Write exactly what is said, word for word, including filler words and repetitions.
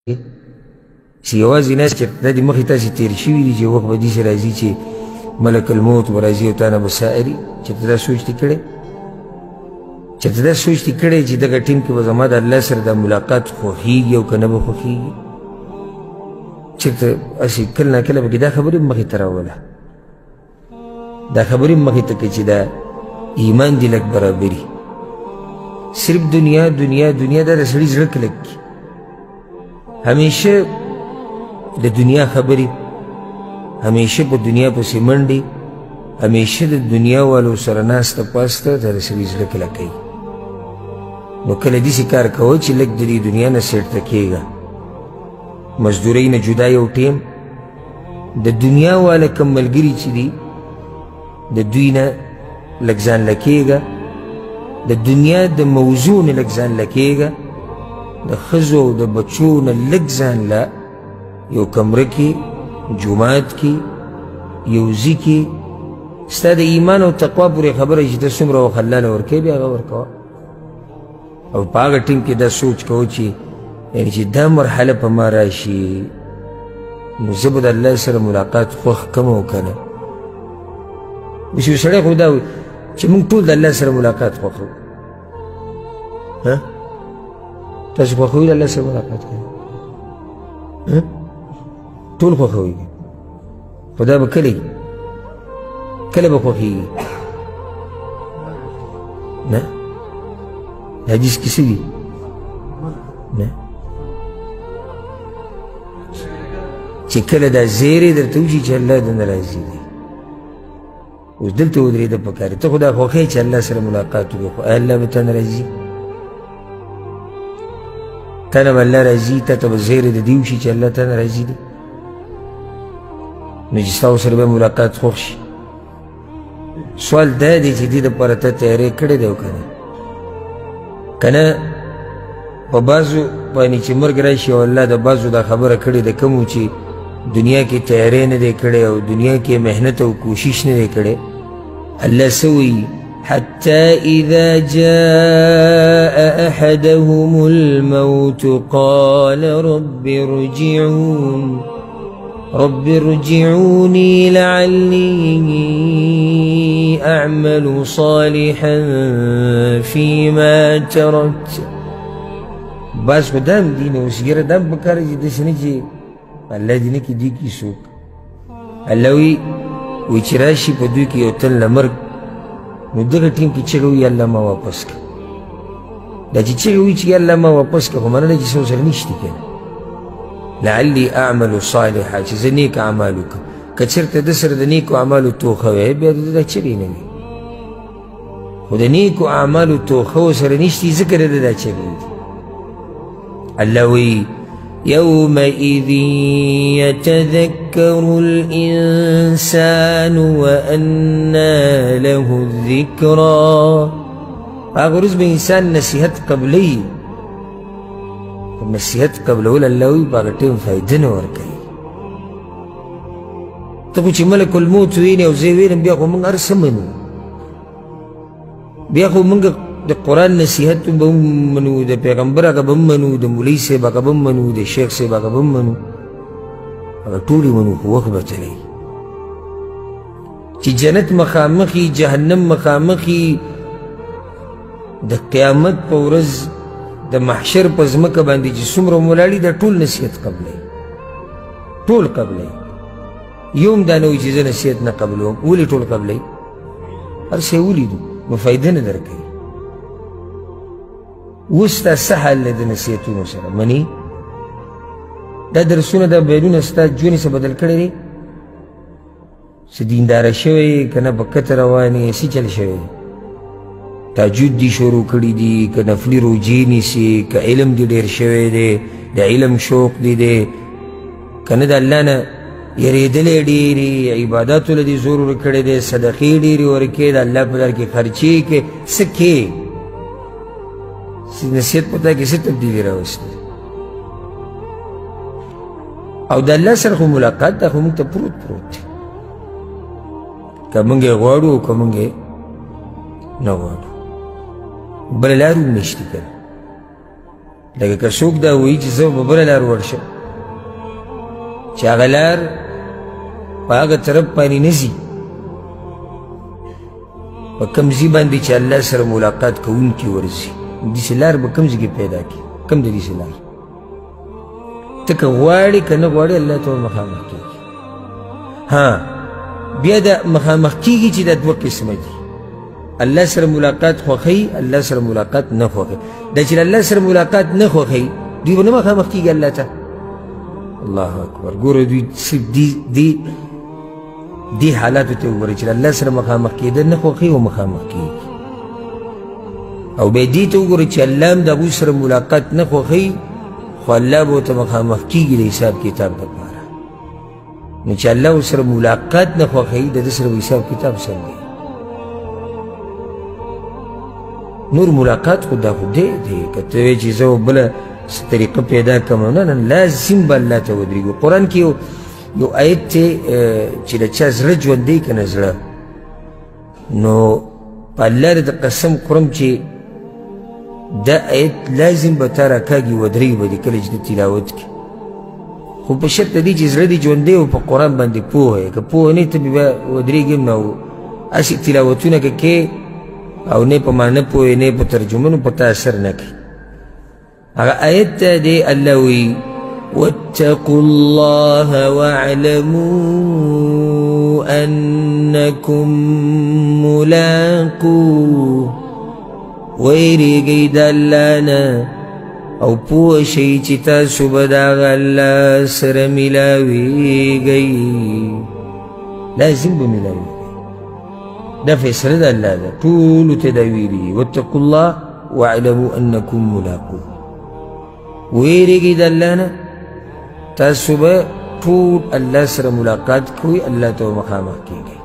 چې یوازې ناست چې دا دې مخې تاسې تېر شوي دي چې وخت به داسې راځي چې ملک الموت به راځي او تا نه به سائري چېرته دا سوچ دې کړی چېرته دا سوچ دې کړی چې دغه ټیم کې به زما د الله سره دا ملاقات خوښېږي او که نه به خوښېږي چېرته هسې کله نا کله پکې دا خبرې هم مخې ته راوله دا خبرې هم مخې ته کړي چې دا ایمان دې لږ برابري صرف دنیا دنیا دنیا دا د سړي زړه کلک کي همیشه د دنیا خبرې همیشه په دنیا پسې منډې همیشه د دنیا والو سره ناسته پاسته دا د سړي زړه کلکوي نو کله داسې کار کوه چې لږ د دې دنیا نه سیټته کېږه مزدورۍ نه جدا یو ټیم د دنیا والا کم ملګري چې دي د دوی نه لږ ځان لکېږه د دنیا د موضوع نه لږ ځان لکېږه د ښځو او د بچو نه لږ ځان له یو کمره کې جومات کې یو ځي کې ستا د ایمان او تقوا پورې خبره چې ته څومره وخت الله له ورکوې بیا هغه ورکوه او په هغه ټیم کې دا سوچ کوو چې یعنې چې دا مرحله په ما راشي نو زه به د الله سره ملاقات خوښ کم او که نه اوس یو سړی خو دا وایي چې موږ ټول د الله سره ملاقات خوښوو ها تاسو خوښوئ د الله سره ملاقات کوئ ټول خوښوئ خو دا به کله وي کله به خوښېږي نه حدیث کې څه دي نه چې کله دا زیری درته وشي چې الله دنه راضي دی اوس دلته ودرېده پکار ته خو دا خوښوې چې الله سره ملاقات وکړې خو الله به تا نه راځي تا نه به الله راځي تا ته به زیری د دې وشي چې الله تا نه راځي دی نو چې ستا ورسره به ملاقات خوښ شي سوال دا دی چې دې دپاره ته تیاری کړی دی او که نه که نه په بعضو باندې چې مرګ راشي او الله د بعضو دا خبره کړې ده کومو چې دنیا کې تیاری نه دی کړی او دنیا کې محنت او کوشش نه دی کړی الله څه وایي حتى إذا جاء أحدهم الموت قال رب ارجعون رب ارجعوني لعلي أعمل صالحا فيما تركت بس خو دا هم دي نو اوس ګیره دا هم پکار چې داسې نه چې الله دې نه کړي دوی کي څوک الله وایي وایي چې راشي په دوی کې یو تن له مرګ نو دغه ټیم کې چغه وي الله ما واپس کړه دا چې چغه وي چې الله ما واپس کړه خو مننه چې څه ورسره نشته که نه لعلي اعمل صالحا چې زه نیک اعمال وکړم که چېرته ده سره د نیکو اعمالو توښه وی بیا د ده دا چغې نه وي خو د نیکو اعمالو توښه ورسره نشتي ځکه د ده دا چغې دي الله وایي يومئذ يتذكر الإنسان وأنى له الذكرى هغه ورځ به انسان نصیحت قبلوي نصیحت قبلول الله وایي په هغه ټیم فایده نه ورکوي ته خو چې ملک الموت وینې او زه وینم بیا خو موږ هر څه منو بیا خو موږ د قرآن نصیحت به هم منو د پیغمبر هغه به هم منو د مولوي صاحب هغه به هم منو د شیخ صاحب هغه به هم منو هغه ټول یې منو خو وخت به تلوي چې جنت مخامخي جهنم مخامخي د قیامت په ورځ د محشر په ځمکه باندې چې څومره ولاړي دا ټول نصیحت قبلوي ټول قبلوي یو هم دا نه وایي چې زه نصیحت نه قبلوم ولې ټول قبلوي هر شی ولیدو نو فایده نه درکوي اوس ستا څه حال دی د نصیحتونو سره منې دا درسونه دا بیانونه ستا ژوند څه بدل کړی دی څه دینداره شوی که نه په کته روان یې څه چل شوی دی تهجد دي شروع کړي دي که نفلي روجې نیسي که علم دي ډېر شوی دی د علم شوق دی دی که نه د الله نه یېرېدلی ډېرې عباداتو له دې زور ورکړی دی صدقې ډېرې ورکې د الله په لار کې خرچې کې څه کې نصیحت په تا کې څه تبدیلي راوستې او د الله سره خو ملاقات دا خو موږ ته پروت پروت دی که موږ یې غواړو او که موږ یې نه غواړو بله لار هم نشته که نه لکه که څوک دا وایي چې زه به بله لار ورشم چې هغه لار په هغه طرف باندې نه ځي په کوم ځای باندې چې الله سره ملاقات کوونکي ورځي داسې لار به کوم ځای کې پیدا کړي کوم د داسې لار ته که غواړې که نه غواړې الله ته به مخامخ کېږي ها بیا دا مخامخ کېږي چې دا دوه قسمه دي الله سره ملاقات خوښوي الله سره ملاقات نه خوښوي دا چې الله سره ملاقات نه خوښوي دوی به نه مخامخ کېږي الله ته الله اکبر ګوره دوی صرف دې دې حالاتو ته وګورئ چې الله سره مخامخ کېدل نه خوښوي او مخامخ کېږي او بیا دې ته وګورئ چې الله هم د هغوی سره ملاقات نه خوښوي خو الله به ورته مخامخ کېږي د حساب کتاب دپاره نو چې الله ورسره ملاقات نه خوښوي د ده سره به حساب کتاب څنګه نور ملاقات خو دا خو دی دی که ته وایې چې زه بله څه طریقه پیدا کړم نه نه لازم به الله ته ودرېږو قرآن کې یو یو آیت دی چې د چا زړه ژوندی که نه زړه نو په الله د قسم خورم چې دا آیت لازم به تا راکاږي ودرېږي به دې کله چې د تلاوت کړي خو په شرط دی چې زړه دې ژوندی او په قرآن باندې پوهه یې که پوهه نه ته بیا ودرېږي هم نه او هسې تلاوتونه که کې او نه په معنی پوهې نه په ترجمه نو په تا اثر نه کوي هغه آیت ته دی الله وایي واتقوا الله واعلموا انکم ملاقوه ویریږئ د الله نه او پوه شئ چې تاسو به د هغه الله سره میلاویږئ لازم به میلاویږئ دا فیصله د الله ده ټولو ته دا ویلي واتقوا الله واعلموا انکم ملاقوه ویریږئ د الله نه تاسو به ټول الله سره ملاقات کوئ الله ته به مخامخ کېږئ